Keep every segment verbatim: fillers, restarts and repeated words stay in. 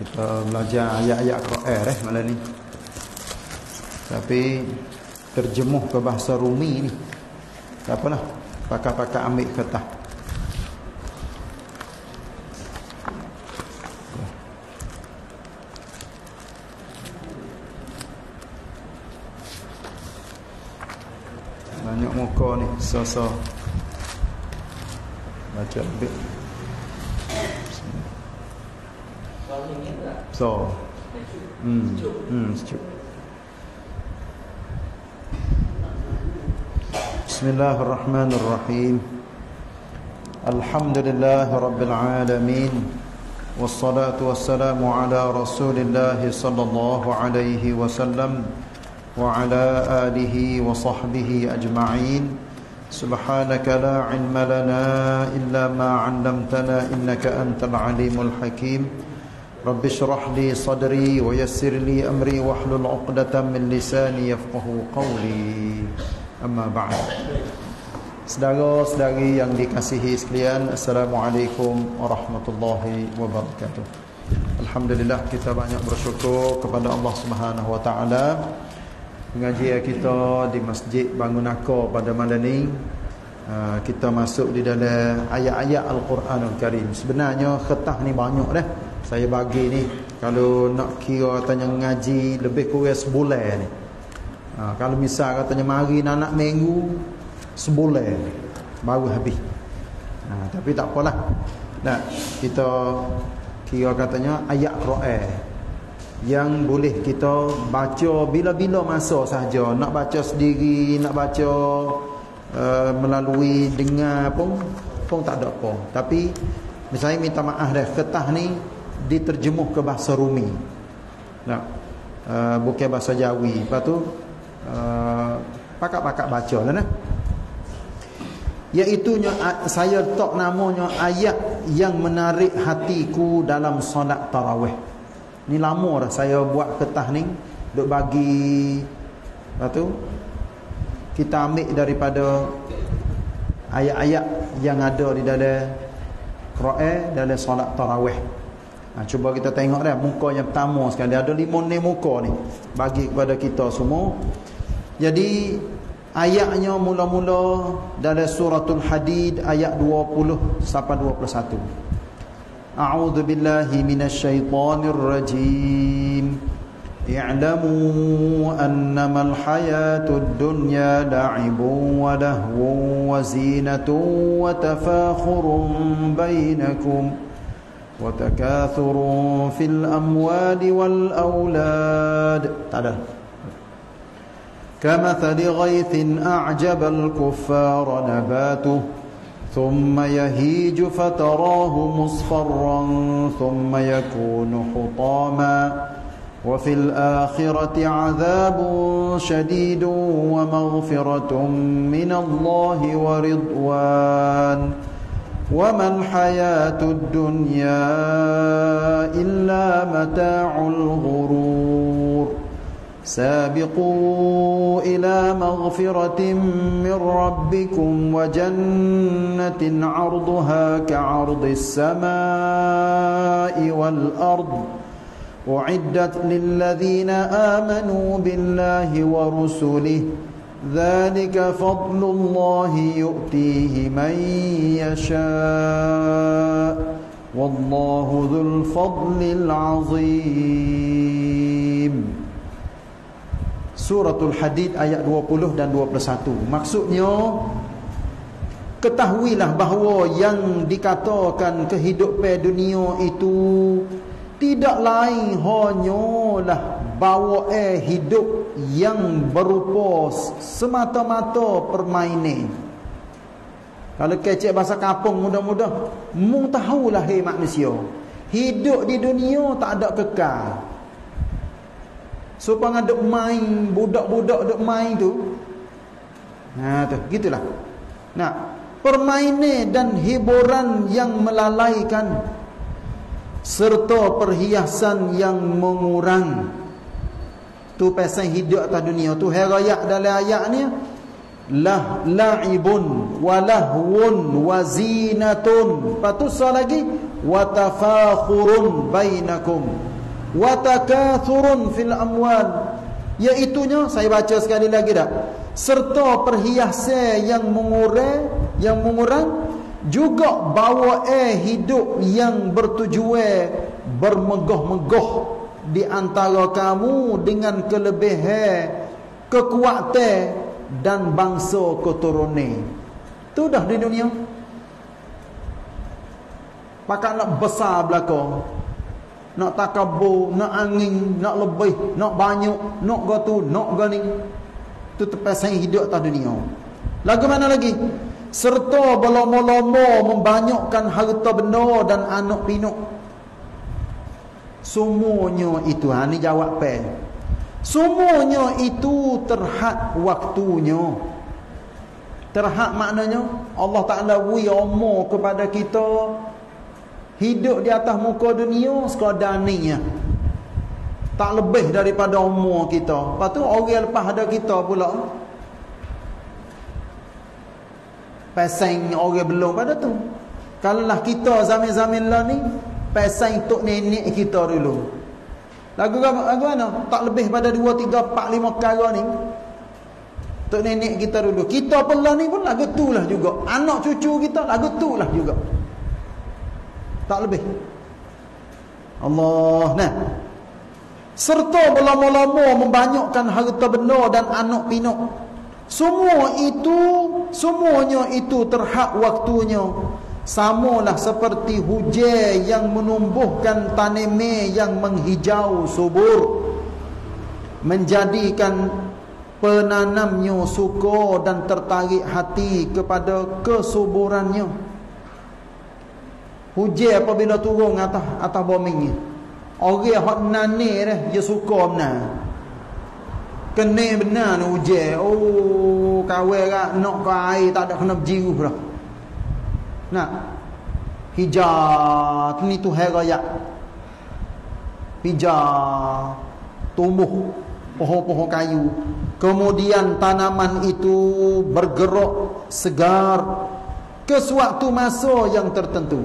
Kita belajar ayat-ayat Quran eh malam ni. Tapi terjemuh ke bahasa Rumi ni. Tak apalah. Pakar-pakar ambil kertas. Banyak muka ni, so-so. Baca ambil. So. Hmm. Hmm, sejuk. Bismillahirrahmanirrahim. Alhamdulillahi rabbil alamin. Wassalatu wassalamu ala Rasulillah sallallahu alaihi wasallam wa ala alihi wa sahbihi ajma'in. Subhanaka la ilma lana illa ma 'allamtana innaka antal alimul hakim. Rabbi shrah li sadri wa yassir li amri wahlul 'uqdatam min lisani yafqahu qawli. Amma ba'd. Saudara-saudari yang dikasihi sekalian, Assalamualaikum warahmatullahi wabarakatuh. Alhamdulillah, kita banyak bersyukur kepada Allah Subhanahu wa taala. Pengajian kita di Masjid Bangunaka pada malam ni, kita masuk di dalam ayat-ayat Al-Quranul Karim. Sebenarnya kertas ni banyak dah. Saya bagi ni, kalau nak kira katanya ngaji lebih kurang sebulan ni. Ha, kalau misal katanya mari anak minggu, sebulan baru habis. Ha, tapi tak apalah. Nah, kita kira katanya ayat Quran yang boleh kita baca bila-bila masa sahaja. Nak baca sendiri, nak baca uh, melalui dengar pun pun tak ada apa. Tapi saya minta maaf dah, kertas ni diterjemuh ke bahasa Rumi. Nah, uh, bukan bahasa Jawi. Lepas tu uh, pakak-pakak baca lah nah. Iaitunya saya letak namanya ayat yang menarik hatiku dalam solat tarawih. Ni lama dah saya buat kertas ni, duk bagi. Lepas tu kita ambil daripada ayat-ayat yang ada di dalam Quran dalam solat tarawih. Ha, cuba kita tengok dah muka yang pertama sekali. Ada lima ni muka ni bagi kepada kita semua. Jadi ayatnya mula-mula dalam suratul Hadid ayat dua puluh sampai dua puluh satu. A'udzu billahi minasyaitonir rajim. I'lamu annamal hayatud dunya la'ibun wa lahwun wa zinatun wa tafakhurun bainakum وتكاثر في الأموال والأولاد. تعال. كمثل غيث أعجب الكفار نباته ثم يهيج فتراه مصفرا ثم يكون حطاما وفي الآخرة عذاب شديد ومغفرة من الله ورضوان وما الحياة الدنيا إلا متاع الغرور سابقوا إلى مغفرة من ربكم وجنة عرضها كعرض السماء والأرض أعدت للذين آمنوا بالله ورسله ذلك فضل الله يؤتيه من يشاء والله ذو الفضل العظيم. Suratul Hadid ayat dua puluh dan dua puluh satu. Maksudnya, ketahuilah bahawa yang dikatakan kehidupan dunia itu tidak lain hanyalah bawa eh hidup yang berupa semata-mata permainan. Kalau kecek bahasa kampung mudah-mudah, mu tahulah hei manusia, hidup di dunia tak ada kekal. Supaya duk main, budak-budak duk main tu. Nah tu, gitulah. Nah, permainan dan hiburan yang melalaikan serta perhiasan yang mengurang. Tu pasal hidup atas dunia tu. Herayak dalam ayat ni, lah la'ibun wa lahwun wa zinatun. Lepas tu soal lagi, wa tafakhurun bainakum. wa takathurun fil amwal, iaitunya saya baca sekali lagi dah, serta perhiasan yang mengurang, yang mengurang, juga bawa eh hidup yang bertujuan bermegah-megah di antara kamu dengan kelebihan, kekuatan dan bangsa keturunan. Tu dah di dunia. Pakat nak besar belaka, nak takabur, nak angin, nak lebih, nak banyak, nak gotu, nak gani. Tu terpasang hidup atas dunia. Lagu mana lagi? Serta berlomba-lomba membanyakkan harta benda dan anak pinak. Semuanya itu, ha, ni jawab pen. Semuanya itu terhad waktunya. Terhad maknanya Allah Ta'ala wi umur kepada kita hidup di atas muka dunia sekadar ni ya. Tak lebih daripada umur kita. Lepas tu orang lepas ada kita pula pasang orang belum pada tu. Kalau lah kita zaman-zaman lah ni pasang tok nenek kita dulu. Lagu lagu mana? Tak lebih pada dua, tiga, empat, lima perkara ni. Tok nenek kita dulu. Kita pun lah ni pun lagu tu lah juga. Anak cucu kita lagu tu lah juga. Tak lebih. Allah, nah. Serta berlama-lama membanyakkan harta benda dan anak pinak. Semua itu, semuanya itu terhad waktunya. Samalah seperti hujan yang menumbuhkan tanaman yang menghijau subur, menjadikan penanamnya suka dan tertarik hati kepada kesuburannya. Hujan apabila turun atas atas bumi ni, orang hak nani dah dia suka benar. Kena benar ni hujan. Oh, kawan rak nak ke air tak ada kena berjiruh dah. Nak hijau ni tu hai raya. Hijau tumbuh pohon-pohon kayu. Kemudian tanaman itu bergerak segar ke suatu masa yang tertentu.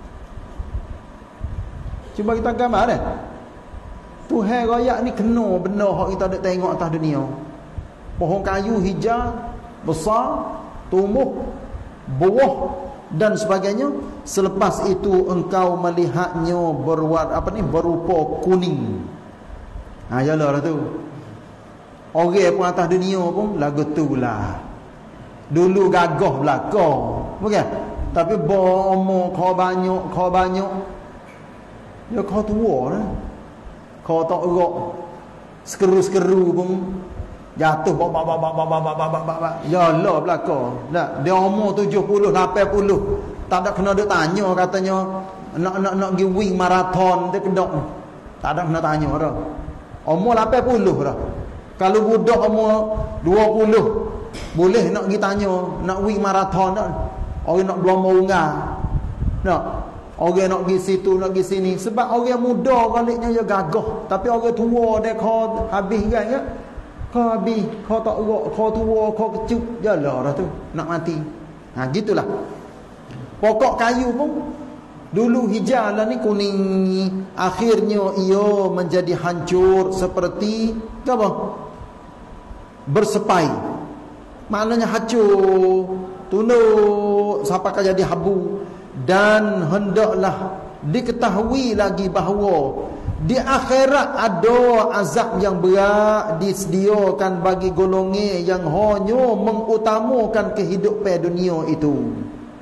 Cuba kita gambar dah. Tuhan raya ni kena benda hak kita nak tengok atas dunia. Pohon kayu hijau besar, tumbuh, buah dan sebagainya. Selepas itu engkau melihatnya berwarna apa ni, berupa kuning. Ha yalah tu. Orang pun atas dunia pun lagu tu lah. Dulu gagah belaka, bukan? Tapi bomo kau banyak, kau banyak. Ya kau tua lah. Kau tak erak sekeru-sekeru pun jatuh bak bak bak bak bak bak bak bak bak. Ya lah belaka. Dak dia umur tujuh puluh, lapan puluh. Tak ada kena dia tanya katanya nak nak nak pergi wing marathon dia kedok. Tak ada kena tanya dah. Umur lapan puluh dah. Kalau budak umur dua puluh boleh nak pergi tanya nak wing marathon dah. Orang nak berlomba unggal. Nak orang nak pergi situ, nak pergi sini. Sebab orang muda baliknya dia gagah. Tapi orang tua dia kau habis kan ya? Kau habis, kau tak erak, kau tua, kau kecut. Jalah dah tu, nak mati. Ha, gitulah. Pokok kayu pun dulu hijau lah ni, kuning. Akhirnya ia menjadi hancur seperti apa? Bersepai. Maknanya hancur, tunduk sampai jadi habu. Dan hendaklah diketahui lagi bahawa di akhirat ada azab yang berat disediakan bagi golongan yang hanya mengutamakan kehidupan dunia itu.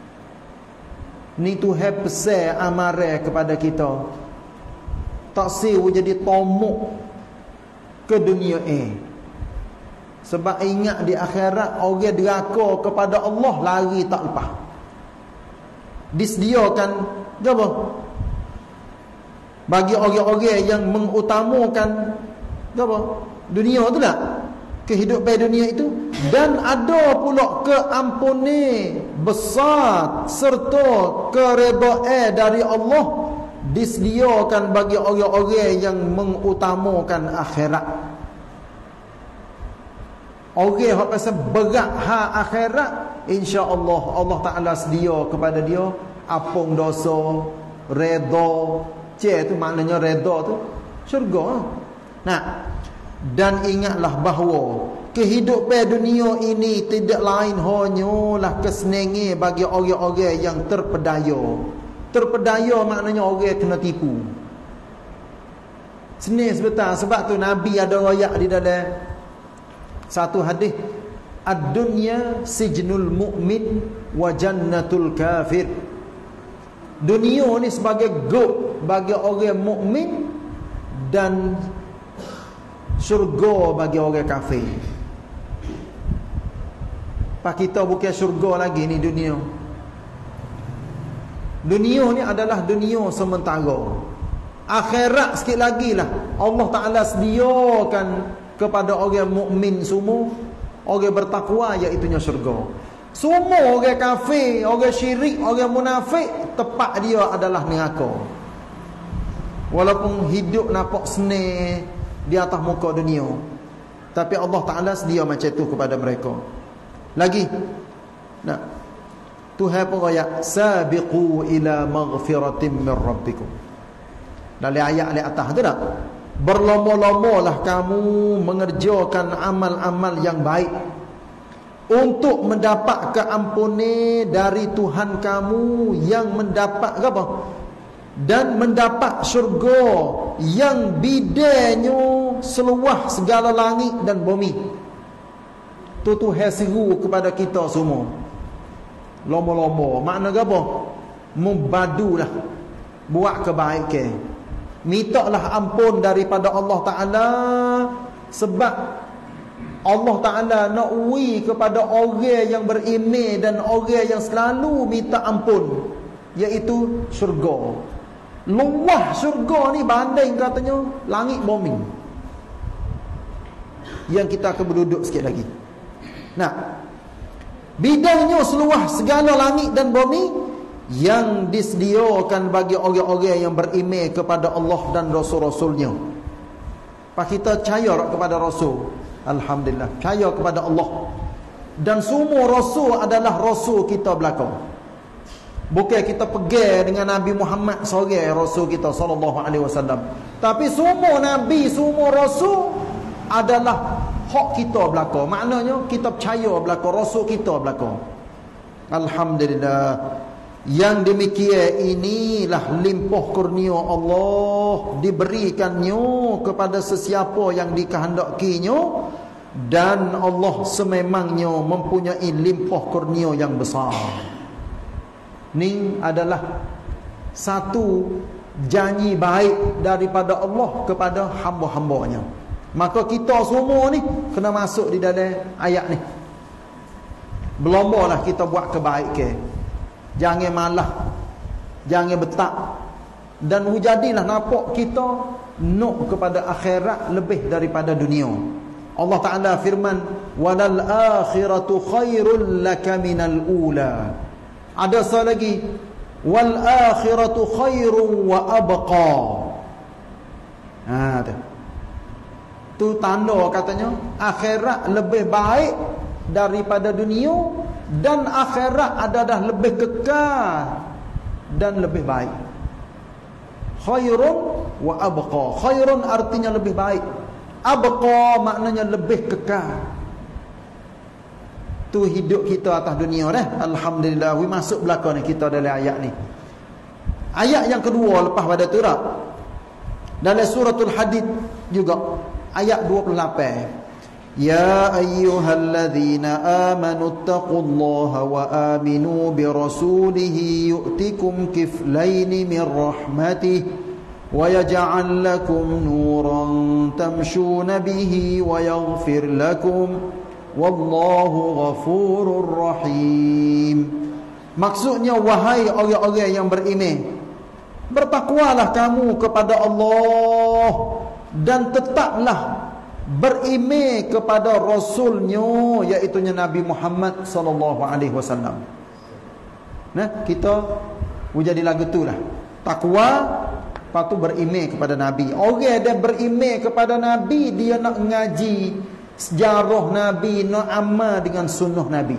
Ni Tuhan pesan amarah kepada kita. Tak siu jadi tomok ke dunia eh. Sebab ingat di akhirat orang deraka kepada Allah lari tak lepas. Disediakan apa? Bagi orang-orang yang mengutamakan apa? Dunia tu tak? Kehidupan dunia itu. Dan ada pula keampunan besar serta keredaan dari Allah disediakan bagi orang-orang yang mengutamakan akhirat. Orang yang pasal berat ha akhirat, insya-Allah Allah Taala sedia kepada dia apung dosa, redha. Ce tu maknanya redha tu syurga. Nah, dan ingatlah bahawa kehidupan dunia ini tidak lain hanyalah kesenangan bagi orang-orang yang terpedaya. Terpedaya maknanya orang kena tipu. Senang sebentar. Sebab tu Nabi ada royak di dalam satu hadis, ad-dunya sijnul mu'min wa jannatul kafir. Dunia ni sebagai gok bagi orang mukmin dan syurga bagi orang kafir. Pak kita bukan syurga lagi ni dunia. Dunia ni adalah dunia sementara. Akhirat sikit lagi lah Allah Ta'ala sediakan kepada orang mukmin semua, orang bertakwa, iaitunya syurga. Semua orang kafir, orang syirik, orang munafik, tempat dia adalah neraka. Walaupun hidup nampak senang di atas muka dunia, tapi Allah Ta'ala sedia macam tu kepada mereka. Lagi, nah, Tuhan pun ayat, sabiqu ila maghfiratin min rabbikum. Dalam ayat di atas tu tak, berlomba-lombalah kamu mengerjakan amal-amal yang baik untuk mendapat keampunan dari Tuhan kamu, yang mendapat apa? Dan mendapat syurga yang bidanya seluas segala langit dan bumi. Tu Tuhan seru kepada kita semua. Lomba-lomba makna apa? Membadulah buat kebaikan. Mintalah ampun daripada Allah Ta'ala, sebab Allah Ta'ala nak uwi kepada orang yang beriman dan orang yang selalu minta ampun, iaitu syurga. Luah syurga ni banding katanya langit bumi, yang kita akan berduduk sikit lagi. Nah, bidangnya seluas segala langit dan bumi, yang disediakan bagi orang-orang yang beriman kepada Allah dan Rasul-Rasulnya. Pak kita percaya kepada Rasul, alhamdulillah, percaya kepada Allah. Dan semua Rasul adalah Rasul kita belakang. Bukan kita pegang dengan Nabi Muhammad seorang Rasul kita sallallahu alaihi wasallam, tapi semua Nabi, semua Rasul adalah hak kita belakang. Maknanya kita percaya belakang Rasul kita belakang. Alhamdulillah. Yang demikian inilah limpah kurnia Allah diberikannya kepada sesiapa yang dikehendakinya, dan Allah sememangnya mempunyai limpah kurnia yang besar. Ni adalah satu janji baik daripada Allah kepada hamba-hambanya. Maka kita semua ni kena masuk di dalam ayat ni. Berlombalah kita buat kebaikan. Jangan malah, jangan betak, dan jadilah nampak kita nak kepada akhirat lebih daripada dunia. Allah Ta'ala firman, walal akhiratu khairul laka minal ula. Ada satu lagi, wal akhiratu khairun wa abqa. Ha tu. Tu tanda katanya akhirat lebih baik daripada dunia, dan akhirat adalah lebih kekal dan lebih baik. Khairun wa abqa. Khairun artinya lebih baik, abqa maknanya lebih kekal. Tu hidup kita atas dunia dah. Alhamdulillah, we masuk belakang ni kita dalam ayat ni. Ayat yang kedua lepas pada tu dah, dalam suratul Hadid juga ayat dua puluh lapan. Ya ayyuhalladzina amanu taqullaha wa aminu bi rasulihi yu'tikum kiflaini min rahmatihi wa yaj'al lakum nuran tamshuna bihi wa yaghfir lakum wallahu ghafurur rahim. Maksudnya, wahai orang-orang yang beriman, bertakwalah kamu kepada Allah dan tetaplah beriman kepada Rasulnya, iaitu Nabi Muhammad sallallahu alaihi wasallam. Nah, kita jadi lagu tu lah. Takwa, lepas tu beriman kepada Nabi. Orang yang beriman kepada Nabi, dia nak ngaji sejarah Nabi, nak amal dengan sunnah Nabi.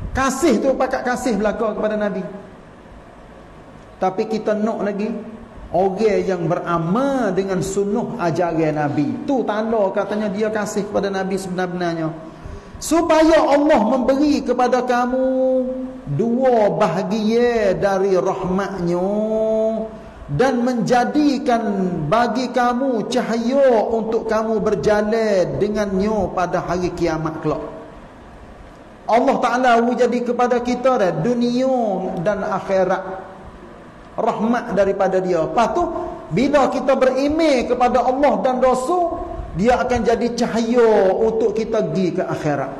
Kasih tu pakat kasih belaka kepada Nabi. Tapi kita nak lagi Orang yang beramal dengan sunnah ajaran Nabi, tu tanda katanya dia kasih kepada Nabi sebenar-benarnya. Supaya Allah memberi kepada kamu dua bahagia dari rahmatnya dan menjadikan bagi kamu cahaya untuk kamu berjalan dengannya pada hari kiamat kelak. Allah Ta'ala jadi kepada kita dah dunia dan akhirat, rahmat daripada dia. Lepas tu bila kita beriman kepada Allah dan Rasul, dia akan jadi cahaya untuk kita pergi ke akhirat.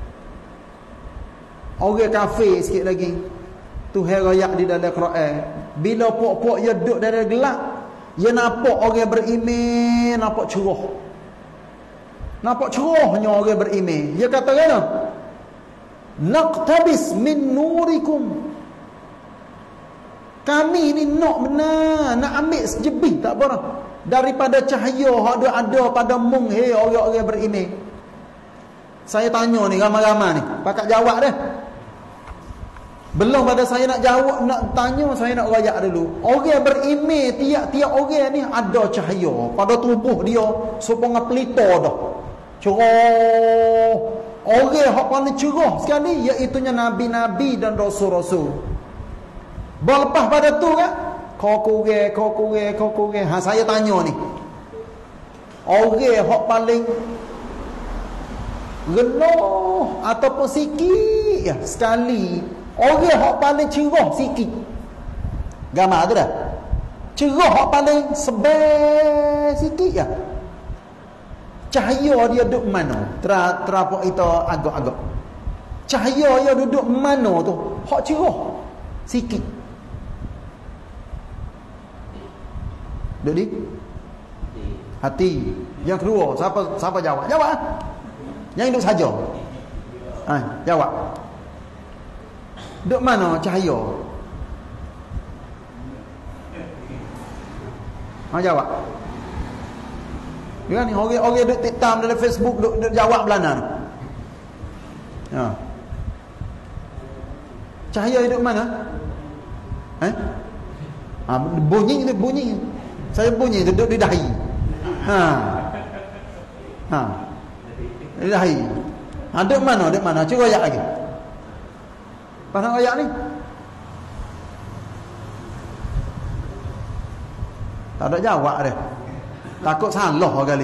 Orang kafir sikit lagi, Tuhan royak di dalam Quran, bila pok-pok dia duduk dalam gelap, dia nampak orang beriman, nampak cerah. Nampak cerahnya orang beriman. Dia kata kena, naqtabis min nurikum. Kami ni nak benar, nak ambil sejebih tak apa daripada cahaya yang ada, ada pada mung hey, orang-orang beriman. Saya tanya ni ramai-ramai ni, pakat jawab dah. Belum pada saya nak jawab, nak tanya, saya nak rayak dulu. Orang beriman, tiap-tiap orang ni ada cahaya pada tubuh dia, supaya pelita dah cerah. Orang yang paling cerah sekali iaitunya Nabi-Nabi dan Rasul-Rasul. Berlepas pada tu kan, kau kurang, kau kurang, kau kurang. Ha, saya tanya ni, orang yang paling relah ataupun sikit ya, sekali, orang yang paling cerah sikit, gambar tu dah, cerah yang paling sebel sikit ya, cahaya dia duduk mana? Ter, terapuk itu agak-agak cahaya dia duduk mana tu? Hak cerah sikit. Duduk di hati. Yang kedua, siapa siapa jawab? Jawab. Yang duduk saja. Ha, jawab. Duduk mana cahaya? Ha, jawab. Ya ni orang-orang duduk tiktam dalam Facebook duduk, duduk jawab belana tu. Ha. Cahaya duduk mana? Eh? Ha, bunyi tu bunyi. Saya bunyi duduk di dahi. Ha. Ha. Di dahi. Ha, duduk mana? Duduk mana? Cuba ayat lagi. Pasal ayat ni. Tak ada jawab dia. Takut salah kali.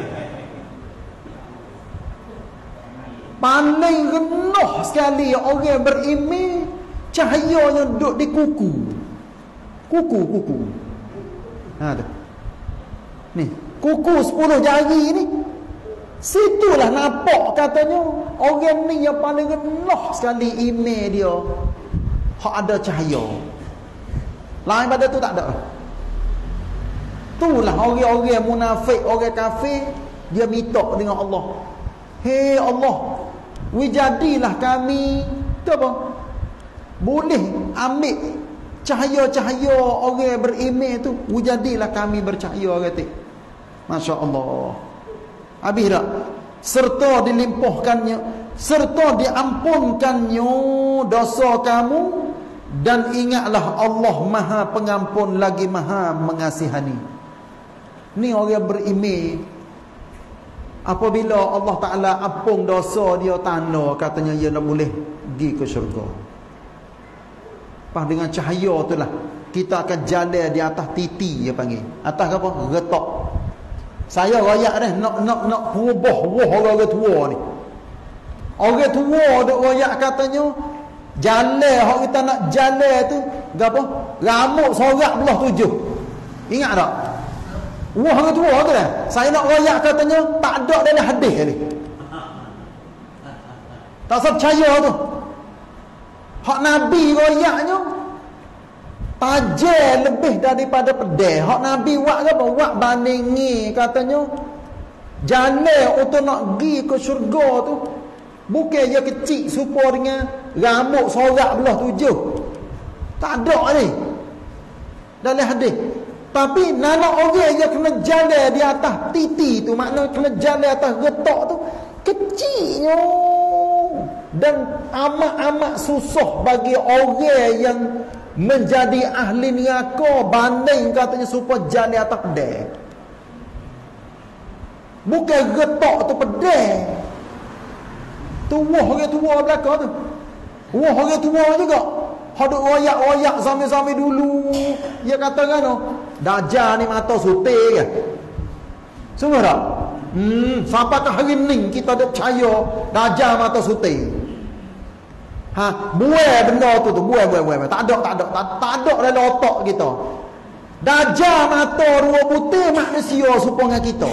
Paling rendah sekali orang beriman, cahayanya duduk di kuku. Kuku, kuku. Ha tu. Ni, kuku sepuluh jari ni. Situlah nampak katanya orang ni yang paling rendah sekali iman dia. Hak ada cahaya. Lain pada tu tak ada. Itulah orang-orang munafik, orang kafir, dia minta dengan Allah. Hei Allah, wijadilah kami, tu apa? Boleh ambil cahaya-cahaya orang beriman tu, wijadilah kami bercahaya kata. Masya-Allah. Habis tak? Serta dilimpahkannya, serta diampunkannya dosa kamu, dan ingatlah Allah Maha Pengampun lagi Maha Mengasihani. Ni orang beriman, apabila Allah Ta'ala ampun dosa dia, tanda katanya dia nak boleh pergi ke syurga. Pas dengan cahaya tu lah kita akan jalan di atas titi, dia panggil. Atas apa? Getok. Saya rayak dah nak nak nak berubah wah orang tua ni. Orang tua duk rayak katanya jalan hak kita nak jalan tu gapo? Rambut sorak belah tujuh. Ingat tak? Wah orang tua tu dah. Saya nak rayak katanya tak ada dalam hadis ni. Tak saya percaya tu. Hak Nabi royaknya tajam lebih daripada pedih. Hak Nabi buat apa? Buat bandingi katanya jalan untuk nak pergi ke syurga tu bukan dia kecil serupa dengan rambut sorak belah tujuh. Tak ada ni dalam hadis. Tapi nak orang yang kena jalan di atas titi tu, maknanya kena jalan atas getok tu kecilnya. Dan amat-amat susah bagi orang yang menjadi ahli neraka banding katanya supaya jalan atas pedang. Bukan getok tu pedang. Tu wah orang tua belakang tu. Wah orang tua juga. Haduk royak-royak zaman-zaman dulu. Dia kata kan, Dajjal ni mata sutir ke? Semua tak? Hmm, sampai ke hari ni kita ada percaya Dajjal mata sutir. Ha, buai benda tu tu, buai buai buai. Tak ada, tak ada, tak, tak ada dalam otak kita. Dajjal mata dua putih manusia supaya kita.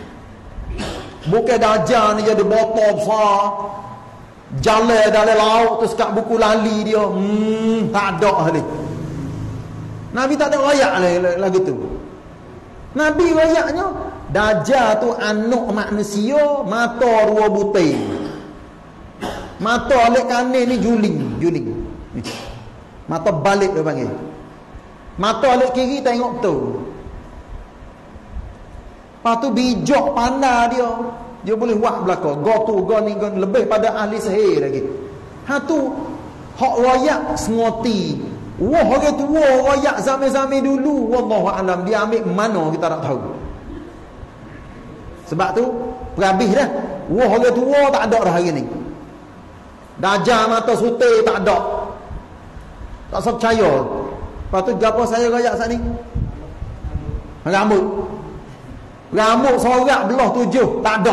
Bukan Dajjal ni jadi botol besar. Jalan dalam laut tu sekat buku lali dia. Hmm, tak ada ni. Nabi tak ada royak lagi tu. Nabi royaknya Dajjal tu anak manusia, mata dua butir. Mata alik kanan ni juling, juling. Mata balik dia panggil. Mata alik kiri tengok tu. Lepas tu bijak pandai dia. Dia boleh buat belakang. Go tu, go ni, go lebih pada ahli sihir lagi. Ha tu hak royak sengoti. Wah orang tua royak zaman-zaman dulu. Wallahu alam dia ambil mana kita tak tahu. Sebab tu berhabis dah. Wah orang tua tak ada dah hari ni. Dajjal mata sutir tak ada. Tak usah percaya. Lepas tu gapo saya royak saat ni? Rambut. Rambut sorak belah tujuh tak ada.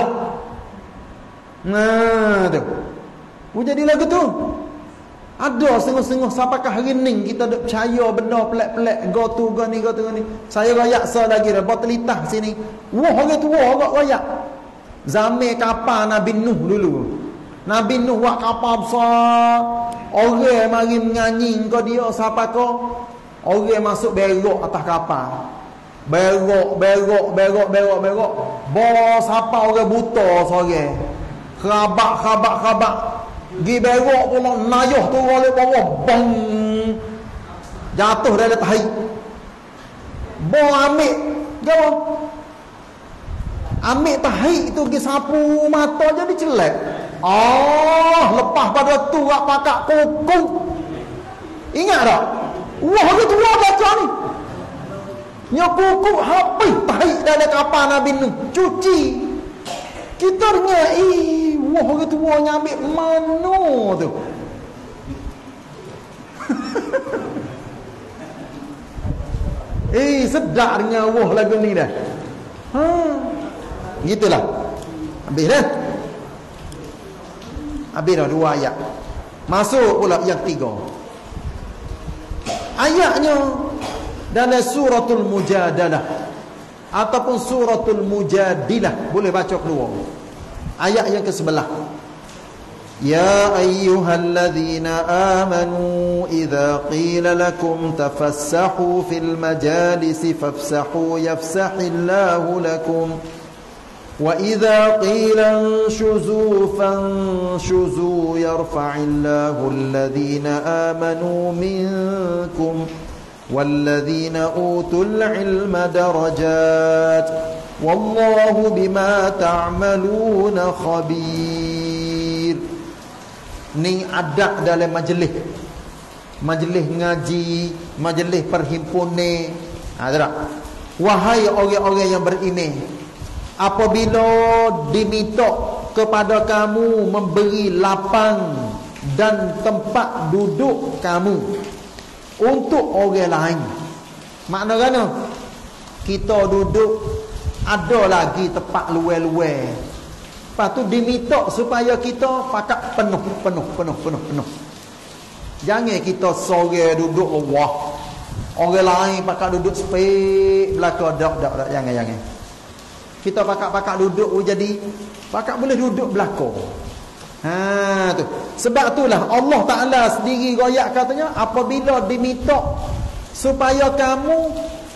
Nah tu. Oh jadi lagu tu. Ada setengah-setengah sampai ke hari ni kita duk percaya benda pelik-pelik go tu go ni go tu go ni. Saya royak se lagi dah botolitah sini. Wah orang tua orang royak. Zaman kapal Nabi Nuh dulu. Nabi Nuh buat kapal besar. Orang mari menyanyi kau dia siapa kau? Orang masuk berok atas kapal. Berok, berok, berok, berok, berok. Bos apa orang buta seorang. Khabak, khabak, khabak. Gi berok pula nayuh tu oleh bawah. Bang. Jatuh dari tahi. Bos ambil. Gapa? Ambil tahi tu gi sapu mata jadi celek. Ah, lepas pada tu rak pakak kukuk. Ingat tak? Wah, dia tua baca ni. Nya kukuk habis tahi dalam kapal Nabi Nuh. Cuci. Kita dengar, eh, wah, dia tua nyambil mana tu? eh, sedap dengar wah lagu ni dah. Ha. Gitulah. Habis dah. Habis dah dua ayat. Masuk pula yang tiga. Ayatnya dalam suratul Mujadalah ataupun suratul Mujadilah, boleh baca keluar. Ayat yang kesebelah. Ya ayyuhalladzina amanu idza qila lakum tafassahu fil majalisi fafsahu yafsahillahu lakum وَإِذَا قِيلَ انشُزُوا فَانشُزُوا يَرْفَعِ اللَّهُ الَّذِينَ آمَنُوا مِنكُمْ وَالَّذِينَ أُوتُوا الْعِلْمَ دَرَجَاتٍ وَاللَّهُ بِمَا تَعْمَلُونَ خَبِيرٌ. Ni adab dalam majlis. Majlis ngaji, majlis perhimpunan. Ada tak? Wahai orang-orang yang beriman, apabila diminta kepada kamu memberi lapang dan tempat duduk kamu untuk orang lain. Makna kan? Kita duduk ada lagi tempat luar-luar. Lepas tu diminta supaya kita pakat penuh, penuh, penuh, penuh, penuh. Jangan kita sorang duduk wah. Orang lain pakat duduk sepek belakang dak dak dak jangan jangan. Kita pakak-pakak duduk jadi pakak boleh duduk belakang. Ha tu. Sebab itulah Allah Taala sendiri royak katanya apabila diminta supaya kamu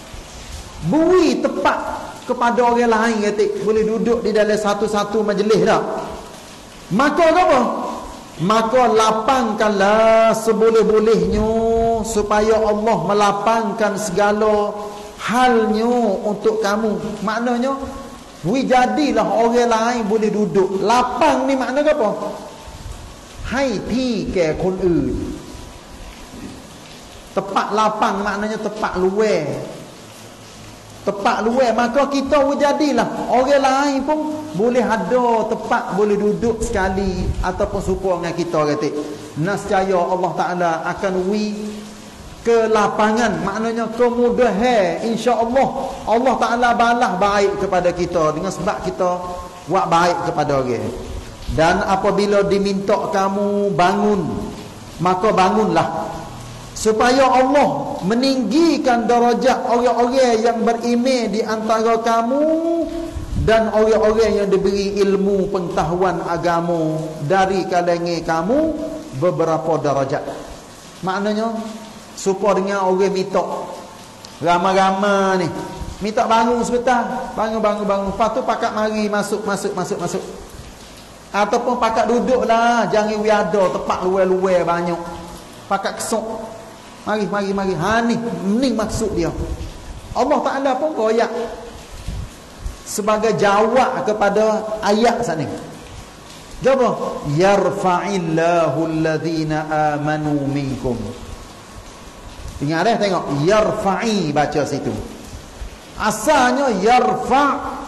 beri tempat kepada orang lain kata boleh duduk di dalam satu-satu majlis dah. Maka apa? Maka lapangkanlah seboleh-bolehnya supaya Allah melapangkan segala halnya untuk kamu. Maknanya Wui jadilah orang lain boleh duduk. Lapang ni makna apa? Hai pi ke คนอื่น Tepat lapang maknanya tepat luar. Tepat luar, maka kita jadilah orang lain pun boleh ada tempat boleh duduk sekali ataupun serupa dengan kita kata. Nescaya Allah Taala akan wi ke lapangan, maknanya kemudahan, insya-Allah Allah Taala balas baik kepada kita dengan sebab kita buat baik kepada orang. Dan apabila diminta kamu bangun, maka bangunlah, supaya Allah meninggikan darjat orang-orang yang beriman di antara kamu dan orang-orang yang diberi ilmu pengetahuan agama dari kalangan kamu beberapa darjat. Maknanya supaya dengan orang minta ramai-ramai ni, minta bangun sebentar, bangun bangun bangun, lepas tu pakat mari masuk masuk masuk masuk, ataupun pakat duduklah, jangan wiada tempat luar-luar banyak, pakat kesok, mari mari mari, ha ni ni maksud dia. Allah Taala pun royak sebagai jawab kepada ayat sana. Jawab, yarfa'illahu alladhina amanu minkum. Ingat dah, tengok yarfa'i, baca situ. Asalnya yarfa',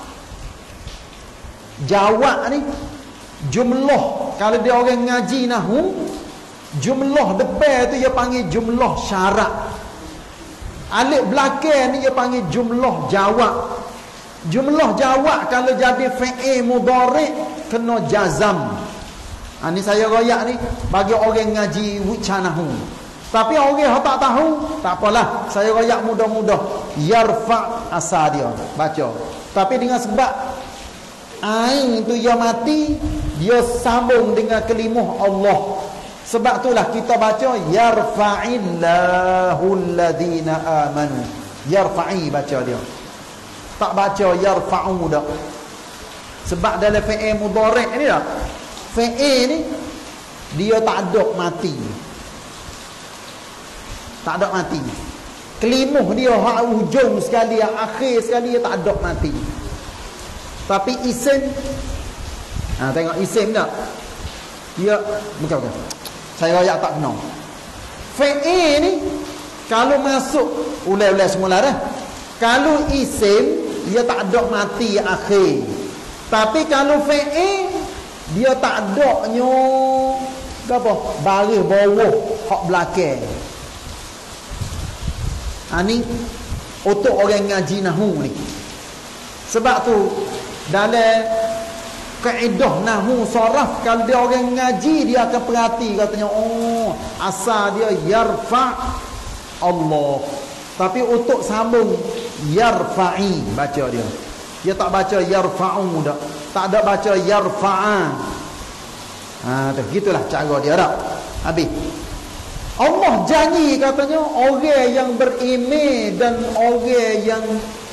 jawab ni jumlah. Kalau dia orang ngaji nahwu, jumlah depan tu dia panggil jumlah syarat. Alif belakang ni dia panggil jumlah jawab. Jumlah jawab kalau jadi fi'il mudhari' kena jazam. Ha, ni saya royak ni bagi orang ngaji wicanahu. Tapi orang yang tak tahu, tak apalah, saya royak mudah-mudah. Yarfa' asal dia, baca. Tapi dengan sebab ain tu dia mati, dia sambung dengan kalimah Allah. Sebab itulah kita baca yarfa'illahu alladhina amanu. Yarfa'i baca dia. Tak baca yarfa'u dah. Sebab dalam fi'il mudhari' ni dah, fi'il ni dia tak ada mati. Tak ada mati. Kelimuh dia hak hujung sekali, yang akhir sekali dia tak ada mati. Tapi isim, ha, tengok isim tak? Dia bukan bukan. Saya royak tak kena. Fi'il ni kalau masuk ulai-ulai semula dah. Kalau isim dia tak ada mati akhir. Tapi kalau fi'il dia tak ada nyo apa? Baris bawah hak belakang. Ha, ni untuk orang ngaji nahwu ni. Sebab tu dalam kaedah nahwu saraf, kalau dia orang ngaji dia akan perhati, katanya oh asal dia yarfa' Allah. Tapi untuk sambung yarfa'i baca dia. Dia tak baca yarfa'u dah. Tak ada baca yarfa'a. Ha tu gitulah cara dia dah. Habis. Allah janji katanya orang yang beriman dan orang yang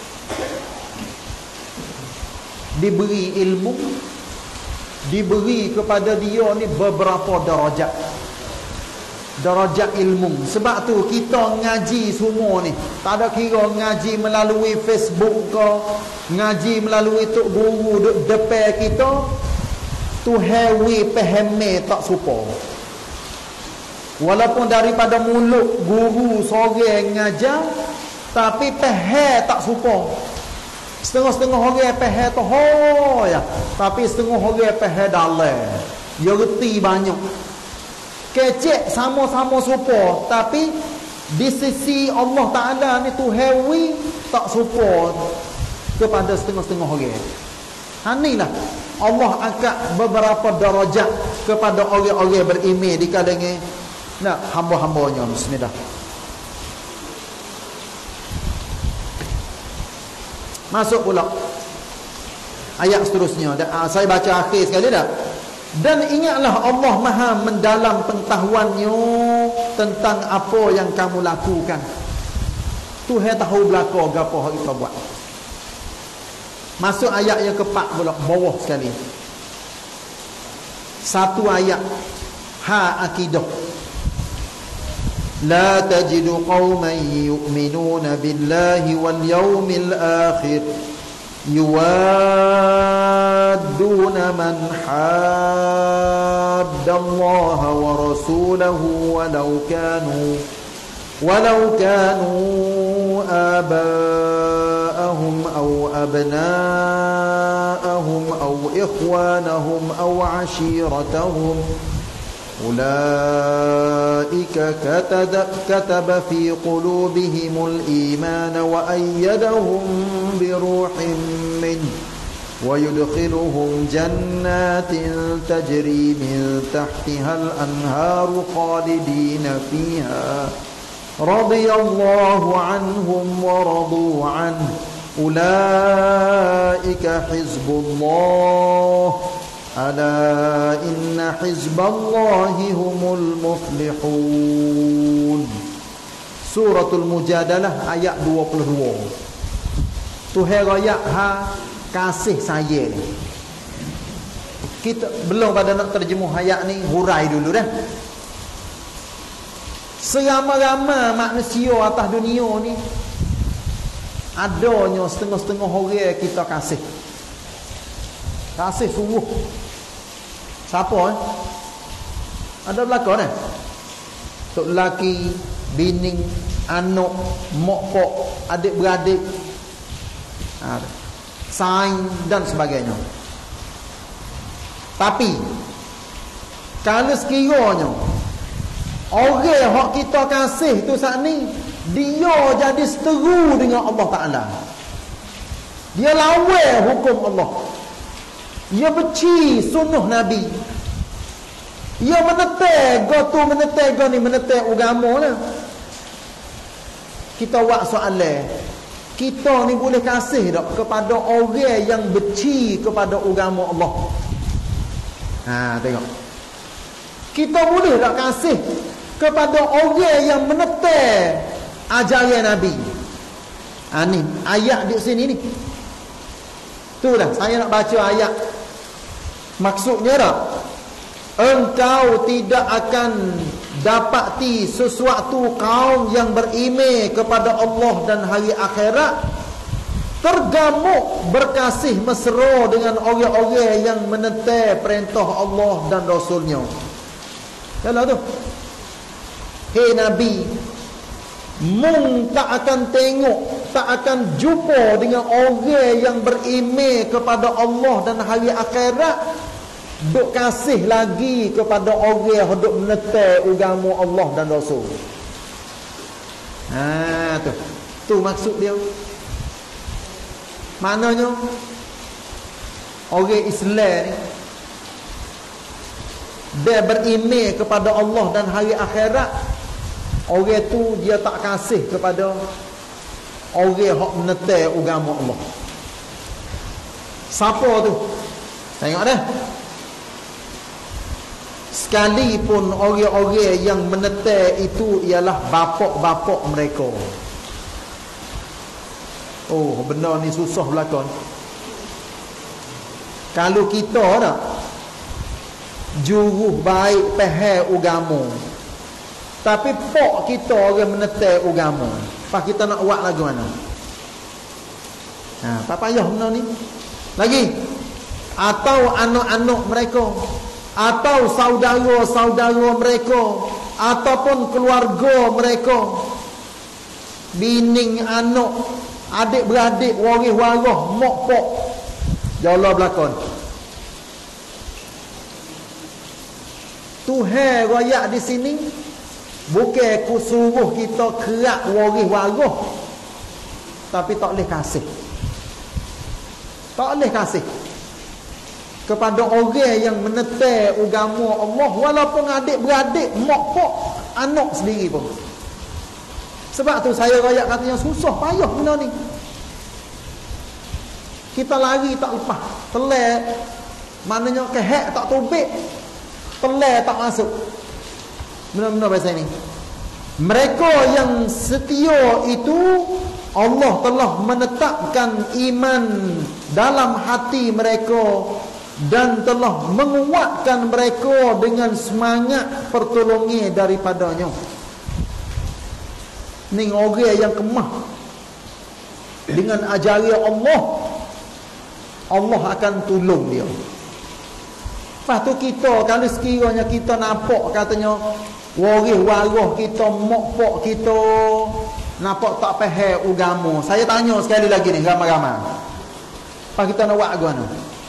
diberi ilmu, diberi kepada dia ni beberapa darjat. Darjat ilmu. Sebab tu kita ngaji semua ni, tak ada kira ngaji melalui Facebook ke, ngaji melalui tok guru duk depan kita, tu hewi pahame tak supa. Walaupun daripada mulut guru seorang ngajar, tapi pahal tak supa. Setengah-setengah orang pahal tu ho ya, tapi setengah orang pahal dalam. Dia reti banyak. Kecek sama-sama supa, tapi di sisi Allah Taala ni tu hewi tak supa kepada setengah-setengah orang. Hanilah Allah angkat beberapa darjat kepada orang-orang beriman di kalangan nak hamba-hambanya. Bismillah. Masuk pula ayat seterusnya. Saya baca akhir sekali dah. Dan ingatlah Allah Maha mendalam pengetahuannya tentang apa yang kamu lakukan. Tuhan tahu belaka gapo hak kita buat. Masuk ayat yang keempat pula, bawah sekali. Satu ayat ha akidah. La tajidu qauman yu'minuna billahi wal yawmil akhir yuwadduna man hadda Allah wa rasulahu walau kanu walau kanu aba'ahum aw abna'ahum aw ikhwanahum aw 'ashiratahum ulaika kataba fi qulubihimul iman wa ayyadahum bi ruhin minhu ويدخلهم جنات تجري من تحتها الأنهار خالدين فيها رضي الله عنهم ورضوا عنه أولئك حزب الله ألا إن حزب الله هم المفلحون. Suratul Mujadalah ayat dua puluh dua. Tuhan raya ha kasih saya ni. Kita belum pada nak terjemuh ayat ni, hurai dulu dah. Seramai-ramai manusia atas dunia ni, adanya setengah-setengah orang kita kasih. Kasih sungguh. Siapa eh? Ada belakang eh? Tok lelaki, bini, anak, mak pok, adik-beradik, ada saing dan sebagainya. Tapi kalau sekiranya orang yang kita kasih tu saat ni, dia jadi seteru dengan Allah Ta'ala, dia lawan hukum Allah, dia benci sunnah Nabi, dia menetek gotu menetek ni menetek agama lah. Kita buat soalan, kita ni boleh kasih tak kepada orang yang benci kepada agama Allah? Ha, tengok. Kita boleh tak kasih kepada orang yang menetek ajaran Nabi? Ha, ni ayat di sini ni. Tu dah, saya nak baca ayat. Maksudnya tak, engkau tidak akan dapati sesuatu kaum yang beriman kepada Allah dan hari akhirat tergamuk berkasih mesra dengan orang-orang yang menentang perintah Allah dan Rasulnya. Kalau tu, hei Nabi, mung tak akan tengok, tak akan jumpa dengan orang yang beriman kepada Allah dan hari akhirat duk kasih lagi kepada orang yang duk menentang agama Allah dan Rasul. Ha, tu. Tu maksud dia. Maknanya orang Islam ni, dia beriman kepada Allah dan hari akhirat, orang tu dia tak kasih kepada orang yang menentang agama Allah. Siapa tu? Tengok dah. Sekalipun orang-orang yang menentang itu ialah bapak-bapak mereka. Oh, benar ni susah belakang. Kalau kita nak juruh baik faham agama, tapi pak kita orang menentang agama, apa kita nak buat lagu mana? Ha, apa payah benar ni? Lagi, atau anak-anak mereka, atau saudara-saudara mereka, ataupun keluarga mereka, bini, anak, adik-beradik, waris-waris, mak pok, jauhlah belakang. Tuhan royak di sini bukan ku suruh kita kerak waris-waris, tapi tak boleh kasih. Tak boleh kasih kepada orang yang menentang agama Allah, walaupun adik-beradik, mak pok, anak sendiri pun. Sebab tu saya royak katanya susah payah benda ni. Kita lari tak lepas, telai maknanya kehak tak tubik, telai tak masuk. Benar-benar bahasa ni. Mereka yang setia itu Allah telah menetapkan iman dalam hati mereka dan telah menguatkan mereka dengan semangat pertolongan daripadanya. Ni orang yang kemah dengan ajaran Allah, Allah akan tolong dia. Lepas tu kita, kalau sekiranya kita nampak katanya Waris waroh kita, mak pok kita nampak tak faham agama. Saya tanya sekali lagi ni ramai-ramai. Apa kita nak buat agama?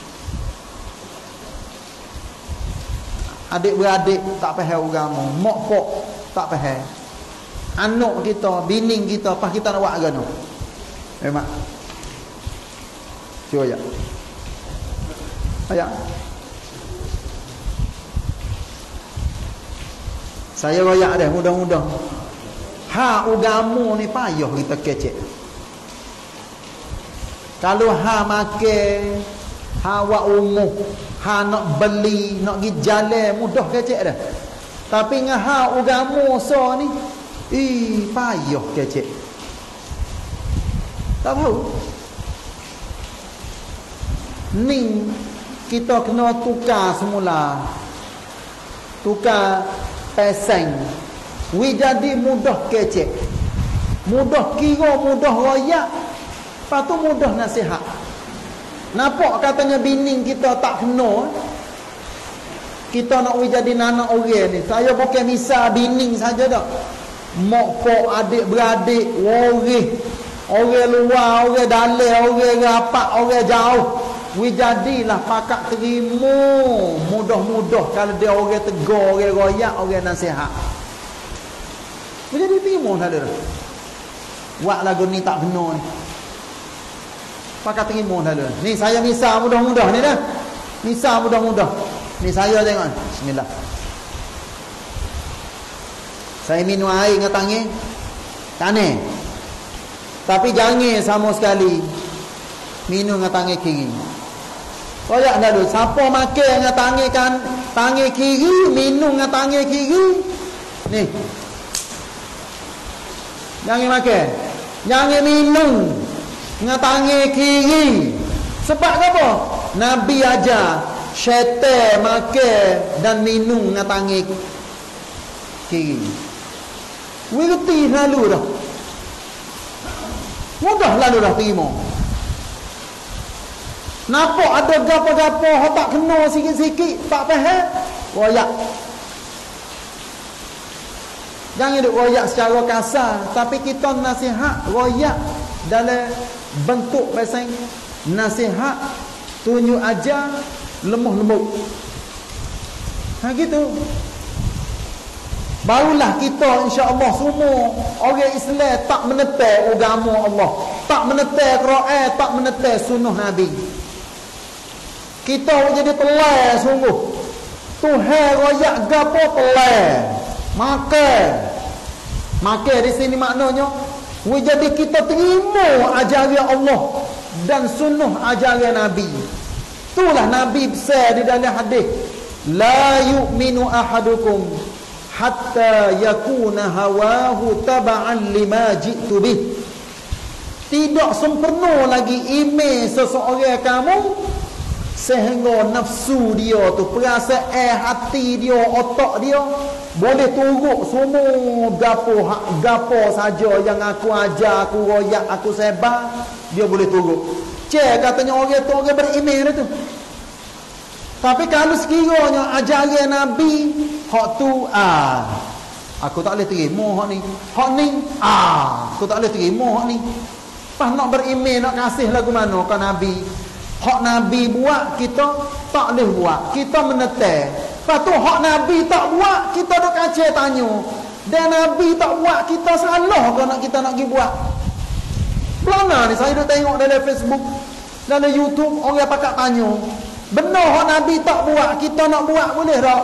Adik-beradik tak faham agama, mak pok tak faham. Anak kita, bini kita, apa kita nak buat agama? Memang. Cuba ya. Ayat. Saya royak dah mudah-mudah. Ha agama ni payah kita kecek. Kalau ha makan, ha wa umuh, ha nak beli, nak pergi jalan mudah kecek dah. Tapi ngah ha agama so ni, ih payah kecek. Tak tahu. Ni kita kena tukar semula. Tukar peseng. We jadi mudah kecek. Mudah kira, mudah royak. Lepas tu mudah nasihat. Nampak katanya bini kita tak kena. Kita nak we jadi anak orang ni. Saya bukan misal bini saja dah. Mak pok, adik-beradik, waris, orang luar, orang dalam, orang rapat, orang jauh. We jadilah pakak terima. Mudah-mudah kalau dia orang tegur, orang royak, orang nasihat. We jadi terima saja dah. Buat lagu ni tak kena ni. Pakak terima saja. Ni saya misal mudah-mudah ni dah. Misal mudah-mudah. Ni saya tengok. Bismillah. Saya minum air dengan tangan kanan. Tapi jangan sama sekali minum dengan tangan kiri. Royak dah dulu. Siapa makan dengan tangan kan, tangan kiri, minum dengan tangan kiri. Ni. Jangan makan. Jangan minum dengan tangan kiri. Sebab apa? Nabi ajar syaitan makan dan minum dengan tangan kiri. Wirti lalu dah. Mudah lalu dah terima. Nampak ada gapo-gapo hak tak kena sikit-sikit, tak faham, royak. Jangan duk royak secara kasar, tapi kita nasihat royak dalam bentuk pasang nasihat, tunjuk ajar, lemah lembut. Ha gitu. Barulah kita insya-Allah semua orang Islam tak menetai agama Allah, tak menetai Quran, tak menetai sunnah Nabi. Kita jadi pelai sungguh. Tuhan royak gapo pelai. Makan. Makan di sini maknanya we jadi kita terima ajaran Allah dan sunnah ajaran Nabi. Itulah Nabi besar di dalam hadis, la yu'minu ahadukum hatta yakuna hawahu taba'an lima ji'tu bih. Tidak sempurna lagi iman seseorang kamu sehingga nafsu dia tu, perasaan hati dia, otak dia boleh turut semua gapo gapo saja yang aku ajar, aku royak, aku sebar, dia boleh turut. Cek katanya orang tu orang beriman tu. Tapi kalau sekiranya ajaran Nabi hak tu ah aku tak boleh terima hak ni. Hak ni ah aku tak boleh terima hak ni. Pas nak beriman, nak kasih lagu mana ke Nabi? Hak Nabi buat kita tak boleh buat. Kita menetai. Lepas tu hak Nabi tak buat, kita duk kacau tanya. Dan Nabi tak buat, kita salah ke nak kita nak pergi buat? Belana ni saya duk tengok dalam Facebook, dalam YouTube orang pakak tanya. Benar hak Nabi tak buat, kita nak buat boleh tak?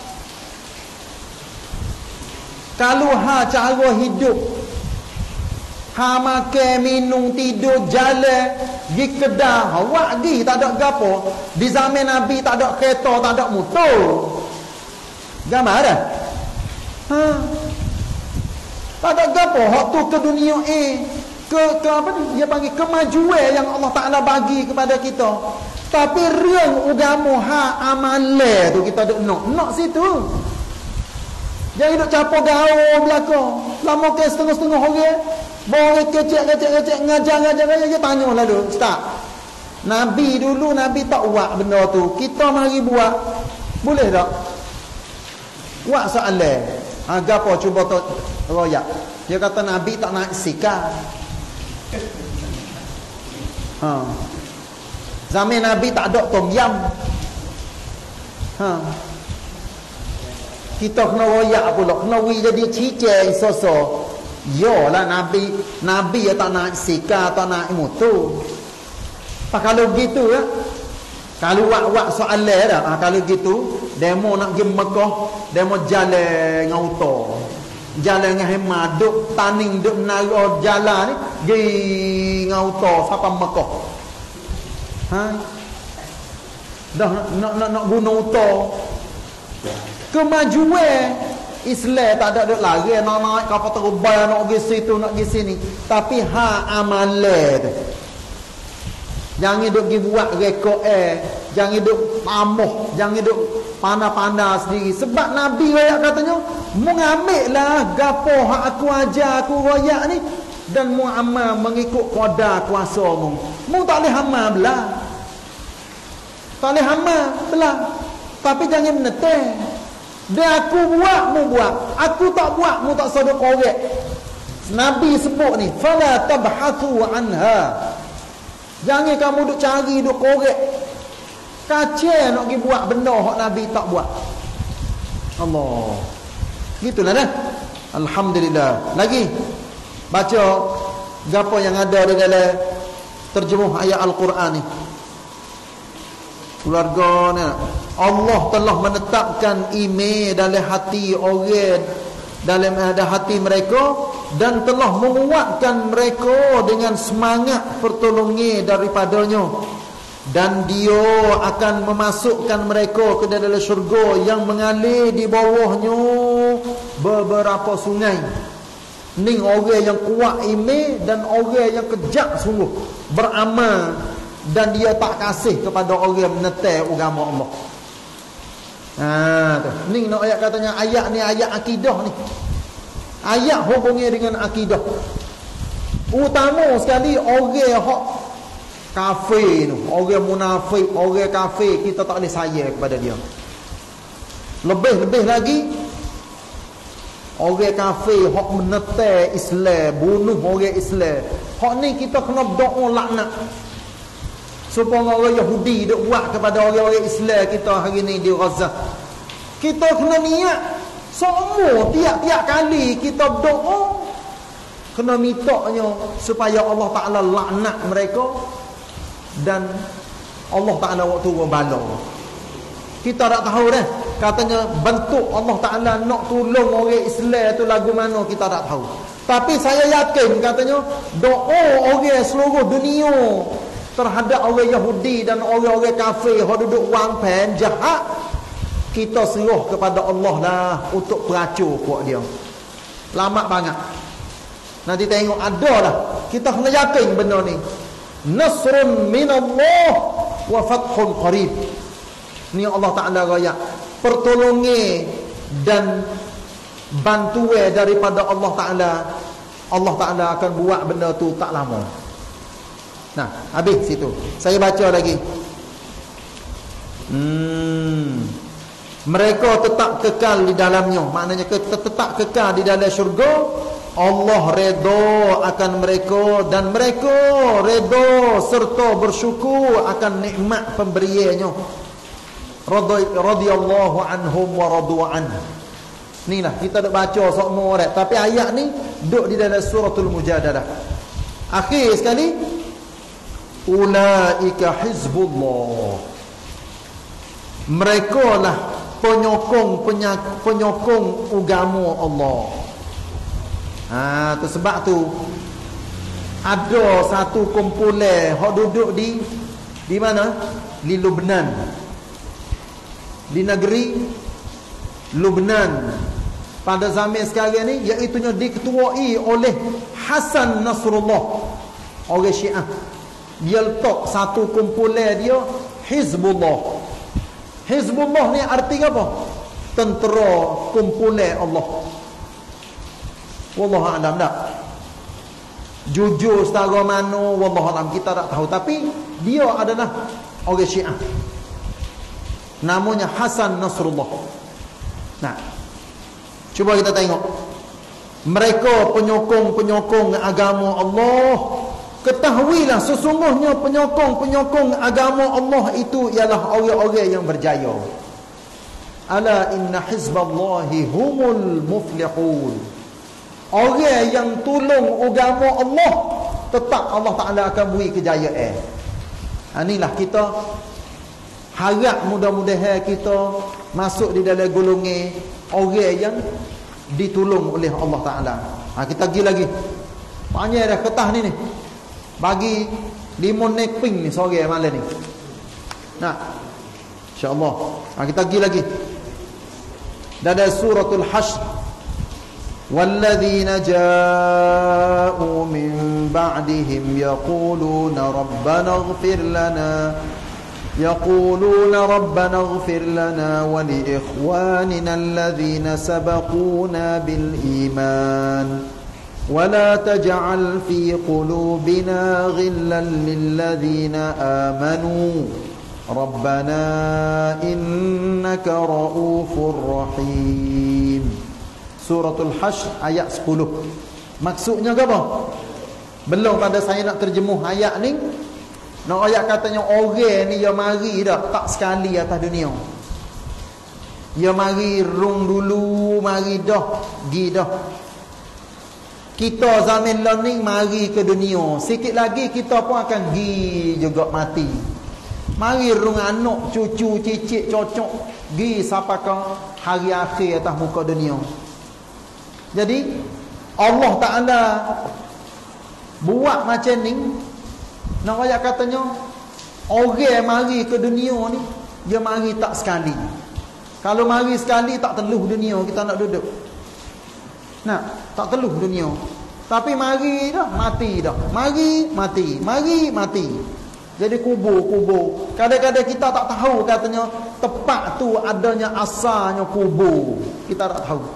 Kalau ha cara hidup, ha makan, minum, tidur, jalan, pergi kedai, awak pergi tak ada gapo. Di zaman Nabi tak ada kereta, tak ada motor. Gambar dah. Ha. Tak ada gapo. Hak tu ke dunia eh ke ke apa ni? Dia panggil kemajuan yang Allah Taala bagi kepada kita. Tapi riang agama ha amalan tu kita duk nak. Nak situ. Jangan duk capo gaul belakang. Lama ke setengah-setengah orang. Boleh kecek-kecek-kecek ngajar-ngajar je tanya lalu. Start. Nabi dulu Nabi tak buat benda tu. Kita mari buat. Boleh tak? Buat soalan. Ha, gapo cuba tu royak. Dia kata Nabi tak naik sikar. Ha. Zaman Nabi tak ada tom yam. Ha. Kita kena royak pula, kena wi jadi cicai iso-iso. Yolah Nabi, Nabi ya tak naik sikar, tak naik motor. Pak kalau gitu ya. Kalau wak-wak soalan dah. Ha, kalau gitu, demo nak pergi Mekah, demo jalan dengan auto. Jalan dengan hemat, duk taning, duk naro jalan ni, pergi dengan auto sampai Mekah. Ha? Dah nak nak nak guna auto. Kemajuan Islam tak ada duk lari nak naik kapal terbang nak pergi situ nak pergi sini. Tapi ha amalan tu. Jangan duk pergi buat rekod eh, jangan duk pamoh, jangan duk pandai-pandai sendiri. Sebab Nabi royak katanya, mu ambillah gapo hak aku ajar aku royak ni dan mu amal mengikut qada kuasa mu. Mu tak boleh amal belah. Tak boleh amal belah. Tapi jangan meneteh. Dia aku buat, mu buat. Aku tak buat, mu tak sedar korek. Nabi sebut ni, fala tabhathu anha. Jangan kamu duk cari, duk korek. Kacau nak pergi buat benda hak Nabi tak buat. Allah. Gitulah dah. Alhamdulillah. Lagi baca gapo yang ada di dalam terjemuh ayat Al-Quran ni. Keluarga ni, Allah telah menetapkan iman dalam hati orang, dalam ada hati mereka, dan telah menguatkan mereka dengan semangat pertolongan daripadanya, dan Dia akan memasukkan mereka ke dalam syurga yang mengalir di bawahnya beberapa sungai. Ni orang yang kuat iman dan orang yang kejam sungguh beramal, dan dia tak kasih kepada orang yang menetai agama Allah. Ha tu. Ni nak ayat katanya, ayat ni ayat akidah ni. Ayat hubungnya dengan akidah. Utama sekali orang hak kafir tu, orang munafik, orang kafir, kita tak boleh sayang kepada dia. Lebih-lebih lagi orang kafir hak menetai Islam, bunuh orang Islam. Hak ni kita kena berdoa laknat. Supaya orang Yahudi duk buat kepada orang-orang Islam kita hari ni di Gaza. Kita kena niat semua tiap-tiap kali kita berdoa, kena mintanya supaya Allah Ta'ala laknat mereka, dan Allah Ta'ala waktu bala. Kita tak tahu dah. Katanya bentuk Allah Ta'ala nak tolong orang Islam tu lagu mana, kita tak tahu. Tapi saya yakin katanya doa orang seluruh dunia terhadap orang Yahudi dan orang-orang kafir yang duduk wang pen jahat, kita seruh kepada Allah lah untuk peracur kuat dia. Lama banget. Nanti tengok ada dah. Kita kena yakin benda ni. Nasrun minallah wa fathun qarib. Ni Allah Ta'ala raya. Pertolongan dan bantuan daripada Allah Ta'ala. Allah Ta'ala akan buat benda tu tak lama. Nah, habis situ. Saya baca lagi. Hmm. Mereka tetap kekal di dalamnya. Maknanya tetap kekal di dalam syurga. Allah redha akan mereka, dan mereka redha serta bersyukur akan nikmat pemberiannya. Radhiyallahu anhum wa radu anhu. Inilah kita dah baca semua orang. Tapi ayat ni duduk di dalam suratul Mujadalah. Akhir sekali, ulaika hizbullah. Mereka lah penyokong penyokong agama Allah. Ha, tu sebab tu ada satu kumpulan hok duduk di di mana? Di Lubnan. Di negeri Lubnan pada zaman sekarang ni, iaitu diketuai oleh Hasan Nasrullah, orang Syiah. Dia letak satu kumpulan dia Hizbullah. Hizbullah ni artinya apa? Tentera kumpulan Allah. Wallahu a'lam dah. Jujur setara mana wallahu a'lam kita tak tahu, tapi dia adalah orang Syiah. Namanya Hasan Nasrullah. Nah, Cuba kita tengok. Mereka penyokong-penyokong agama Allah, ketahuilah sesungguhnya penyokong-penyokong agama Allah itu ialah orang-orang yang berjaya. Ala inna hizballahi humul muflihun. Orang yang tolong agama Allah, tetap Allah Ta'ala akan beri kejayaan. Ha, inilah kita harap mudah-mudahan kita masuk di dalam golongan orang yang ditolong oleh Allah Ta'ala. Ha, kita pergi lagi. Banyak dah ketah ni ni. Bagi limun nekping ni sore malam ni. Nah, insya-Allah. Ha, kita pergi lagi. Dari suratul Hashr. وَالَّذِينَ جَاءُوا مِن بَعْدِهِمْ يَقُولُونَ رَبَّنَا اغْفِرْ لَنَا يَقُولُونَ رَبَّنَا اغْفِرْ لَنَا وَلِإِخْوَانِنَا الَّذِينَ سَبَقُونَا بِالْإِيمَانِ وَلَا تَجْعَلْ فِي قُلُوبِنَا غِلًّا لِّلَّذِينَ آمَنُوا رَبَّنَا إِنَّكَ رَءُوفٌ رَّحِيمٌ. Suratul Hashr ayat sepuluh. Maksudnya apa? Belum pada saya nak terjemuh ayat ni. Nak ayat katanya orang ni dia mari dah tak sekali atas dunia. Dia mari rung dulu, mari dah, gi dah. Kita zaman learning mari ke dunia. Sikit lagi kita pun akan gi juga mati. Mari rung anak, cucu, cicit, cocok, gi sampai ke hari akhir atas muka dunia. Jadi Allah Ta'ala buat macam ni. Nak ayat katanya orang mari ke dunia ni, dia mari tak sekali. Kalau mari sekali tak teluh dunia kita nak duduk. Nak, tak teluh dunia. Tapi mari dah, mati dah. Mari, mati. Mari, mati. Jadi kubur-kubur. Kadang-kadang kita tak tahu katanya tepat tu adanya asalnya kubur. Kita tak tahu.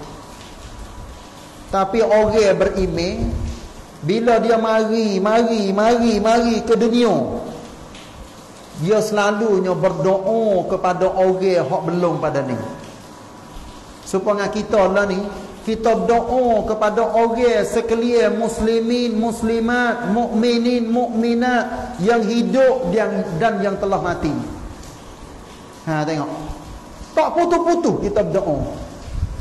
Tapi orang beriman, bila dia mari, mari, mari, mari ke dunia, dia selalunya berdoa kepada orang yang belum pada ni. Supaya kita lah ni, kita berdoa kepada orang sekalian muslimin, muslimat, mukminin, mukminat yang hidup dan, dan yang telah mati. Ha, tengok. Tak putus-putus kita berdoa.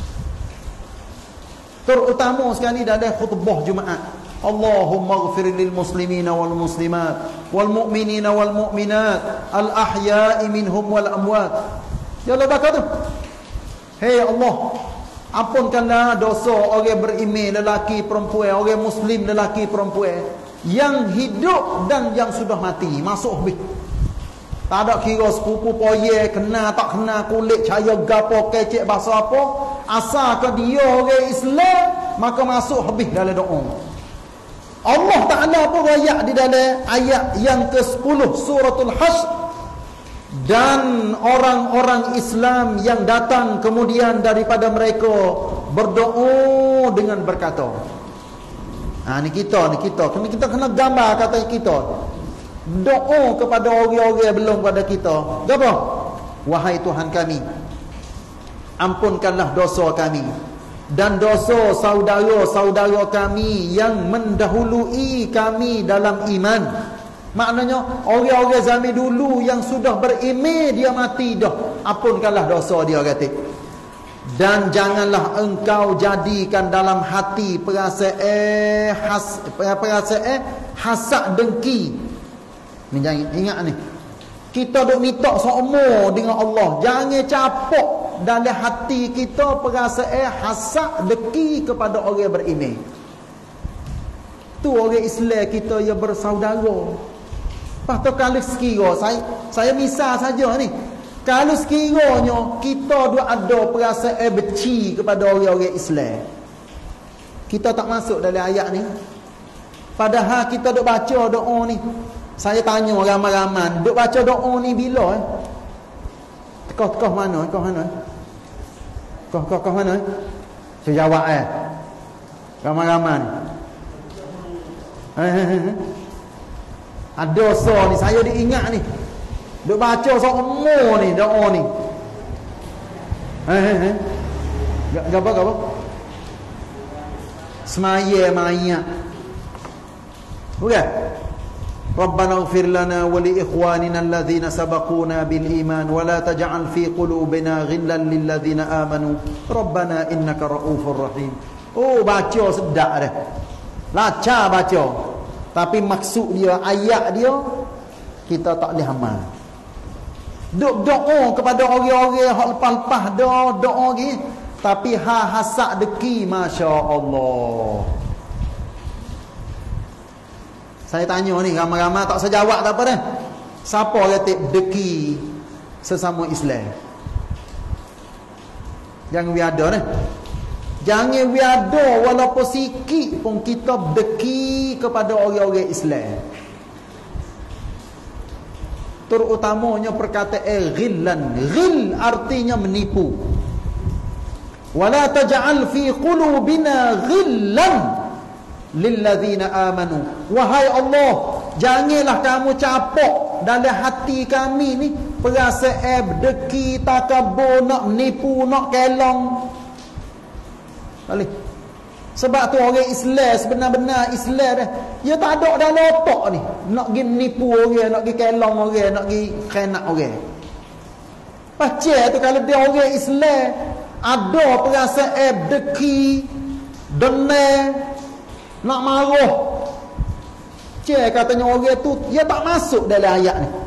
Terutama sekali dalam khutbah Jumaat. Allahumma ighfir lil muslimina wal muslimat wal mu'minina wal mu'minat al ahya'i minhum wal amwat. Ya Allah baca tu. Hei Allah, ampunkanlah dosa orang beriman lelaki perempuan, orang muslim lelaki perempuan yang hidup dan yang sudah mati. Masuk habis. Tak ada kira sepupu poye, kena tak kena, kulit cahaya gapo, kecek bahasa apa, asalkan dia orang Islam, maka masuk habis dalam doa. Allah Ta'ala pun ayat di dalam ayat yang ke sepuluh suratul Hashr. Dan orang-orang Islam yang datang kemudian daripada mereka berdoa dengan berkata. Ha, ni kita, ni kita. Kena kita kena gambar kata kita. Doa kepada orang-orang yang belum pada kita. Apa? Wahai Tuhan kami, ampunkanlah dosa kami dan dosa saudara-saudara kami yang mendahului kami dalam iman. Maknanya orang-orang zaman dulu yang sudah beriman dia mati dah, ampunkanlah dosa dia kata. Dan janganlah engkau jadikan dalam hati perasaan has, perasaan hasad dengki. Ni jangan ingat ni. Kita duk minta seumur dengan Allah. Jangan capok dalam hati kita perasaan hasad dengki kepada orang beriman. Tu orang Islam kita yang bersaudara. Patut kalau sekira saya saya misal saja ni. Kalau sekiranya kita duk ada perasaan benci kepada orang-orang Islam, kita tak masuk dalam ayat ni. Padahal kita duk baca doa ni. Saya tanya ramai-ramai, duk baca doa ni bila eh? Tekah-tekah mana? Tekah mana? Tekah-tekah mana? Saya jawab eh. Ramai-ramai ni. Ada dosa ni, saya diingat ni. Duk baca semua ni doa ni. Eh eh eh. Gapo gapo? semaya maya. Bukan? Rabbana ighfir lana wa li ikhwanina alladhina sabaquna bil iman wa la taj'al fi qulubina ghillan lil ladzina amanu Rabbana innaka raufur rahim. Oh, baca sedap dah. Lancar baca. Tapi maksud dia, ayat dia kita tak boleh amal. Duk doa kepada orang-orang hak lepas-lepas doa doa lagi, tapi ha hasak deki, masya-Allah. Saya tanya ni, ramai-ramai tak sejawab tak apa dah. Siapa kata deki sesama Islam? Jangan biada dah. Jangan biada walaupun sikit pun kita deki kepada orang-orang Islam. Terutamanya perkataan ghillan. Ghil artinya menipu. Wala taj'al fi qulubina ghillan lilladzina amanu. Wahai Allah, janganlah kamu capok dalam hati kami ni perasaan deki, takabur, nak menipu, nak kelong. Boleh. Sebab tu orang Islam sebenar-benar Islam dah, dia tak ada dalam otak ni nak pergi menipu orang, nak pergi kelong orang, nak pergi khianat orang. Pasal tu kalau dia orang Islam ada perasaan deki, dendam, nak marah, cik katanya orang tu dia tak masuk dalam ayat ni.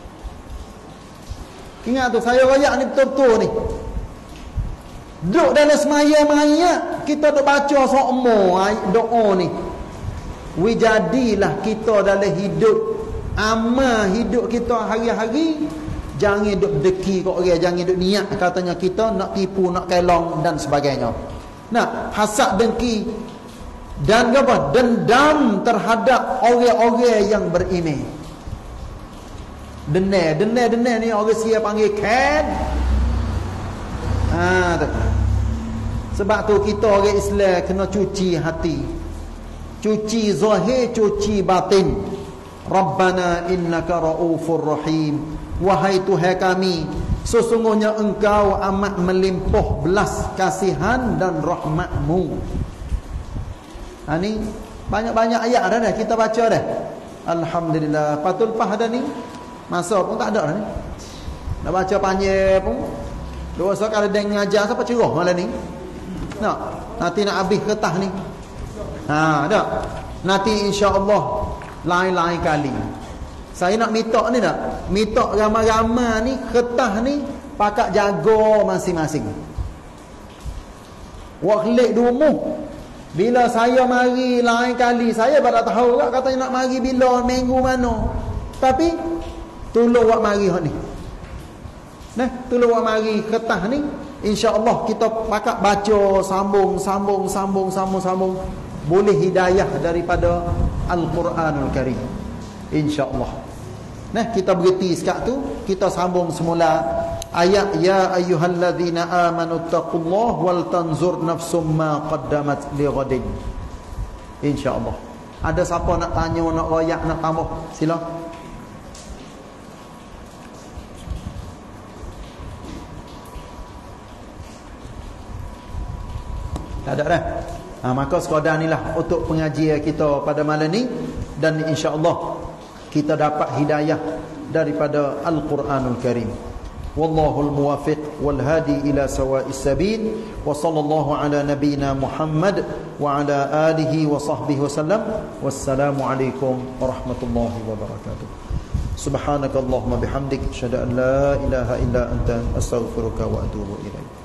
Ingat tu saya ayat ni betul-betul ni. Duk dalam semaya-maya kita duk baca sokmo doa ni. Wijadilah kita dalam hidup, amal hidup kita hari-hari, jangan duk deki kat orang, jangan duk niat katanya kita nak tipu, nak kelong dan sebagainya. Nah, hasad dengki dan apa? Dendam terhadap orang-orang yang beriman. Denai, denai, denai ni orang siap panggil kan. Ha, tu. Sebab tu kita orang Islam kena cuci hati. Cuci zahir, cuci batin. Rabbana innaka raufur rahim. Wahai Tuhan kami, sesungguhnya engkau amat melimpah belas kasihan dan rahmatmu. Ha ni banyak-banyak ayat dah, dah kita baca dah. Alhamdulillah. Patul pah dah ni. Masa pun tak ada dah ni. Nak baca panjang pun. Dua so kalau dia ngajar siapa cerah malam ni? Nak, nanti nak habis kertas ni. Ha, dak. Nanti insya-Allah lain-lain kali. Saya nak minta ni dak. Minta ramai-ramai ni kertas ni pakak jaga masing-masing. Wak klik dumuh. Bila saya mari lain kali, saya baru tahu tak katanya nak mari bila minggu mana. Tapi tolong wak mari hak ni. Nah, tolong awak mari kertas ni, insya-Allah kita pakak baca sambung sambung sambung sambung sambung boleh hidayah daripada Al-Quranul Karim. Insya-Allah. Nah, kita berhenti sekat tu, kita sambung semula ayat ya ayyuhalladzina amanu taqullaha wal tanzur nafsum ma qaddamat lighadin. Insya-Allah. Ada siapa nak tanya, nak royak, nak tambah? Sila. Tak ada dah. Ha, maka sekadar inilah untuk pengajian kita pada malam ni, dan insya-Allah kita dapat hidayah daripada Al-Quranul Karim. Wallahul muwafiq wal hadi ila sawa'is sabil wa sallallahu ala nabiyyina Muhammad wa ala alihi wa sahbihi wasallam. Wassalamu alaikum warahmatullahi wabarakatuh. Subhanakallahumma bihamdik asyhadu an la ilaha illa anta astaghfiruka wa atubu ilaik.